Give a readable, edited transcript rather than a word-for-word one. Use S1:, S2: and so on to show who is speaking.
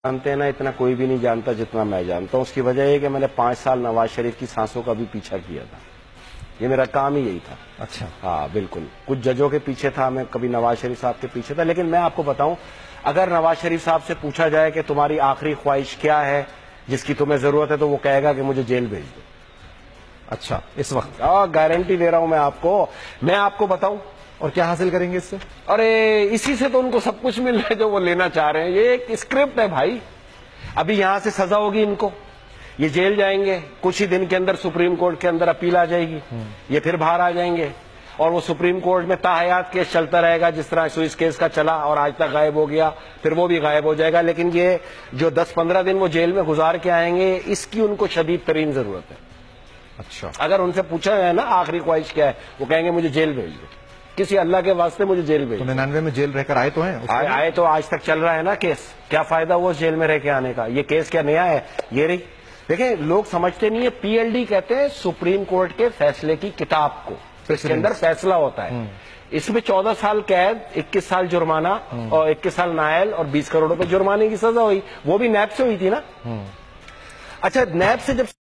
S1: جانتے ہیں نا اتنا کوئی بھی نہیں جانتا جتنا میں جانتا ہوں. اس کی وجہ یہ کہ میں نے 5 سال نواز شریف کی سانسوں کا بھی پیچھا کیا تھا. یہ میرا کام ہی یہی تھا.
S2: اچھا.
S1: ہاں بالکل. کچھ ججوں کے پیچھے تھا میں, کبھی نواز شریف صاحب کے پیچھے تھا. لیکن میں آپ کو بتاؤں, اگر نواز شریف صاحب سے پوچھا جائے کہ تمہاری آخری خواہش کیا ہے جس کی تمہیں ضرورت ہے, تو وہ کہے گا کہ مجھے جیل بھیج دو.
S2: اچھا, اس وقت
S1: گارنٹی دے رہا ہوں میں آپ کو. میں آپ کو بتاؤں
S2: اور کیا حاصل کریں گے اس سے؟
S1: ارے اسی سے تو ان کو سب کچھ مل رہا ہے جو وہ لینا چاہ رہے ہیں. یہ ایک اسکرپٹ ہے بھائی. ابھی یہاں سے سزا ہوگی ان کو, یہ جیل جائیں گے, کچھ ہی دن کے اندر سپریم کورٹ کے اندر اپیل آ جائے گی, یہ پھر باہر آ جائیں گے, اور وہ سپریم کورٹ میں تاحیات کیس چلتا رہے گا, جس طرح سوئس کیس کا چلا اور آج تک غائب ہو گیا, پھر وہ بھی غائب ہو جائے گا. لیکن یہ جو 10-15 دن وہ جیل میں گزار کے آئیں گے, اس کی ان کو شدید ترین ضرورت ہے.
S2: اچھا.
S1: اگر ان سے پوچھا جائے نا آخری خواہش کیا ہے, وہ کہیں گے مجھے جیل بھیج دو, کسی اللہ کے واسطے مجھے جیل بھیج دو.
S2: 99 میں جیل رہ کر آئے تو ہیں؟
S1: آئے تو آج تک چل رہا ہے نا کیس. کیا فائدہ ہوا اس جیل میں رہ کے آنے کا؟ یہ کیس کیا نیا ہے؟ یہ رہی. دیکھیں لوگ سمجھتے نہیں ہے, پی ایل ڈی کہتے ہیں سپریم کورٹ کے فیصلے کی کتاب کو, اس کے اندر فیصلہ ہوتا ہے. اس میں 14 سال قید, 21 سال جرمانہ اور 21 سال نائل اور 20 کروڑ روپے جرمانے کی سزا ہوئی. وہ بھی نیب سے ہوئی تھی نا. اچھا, نیب سے جب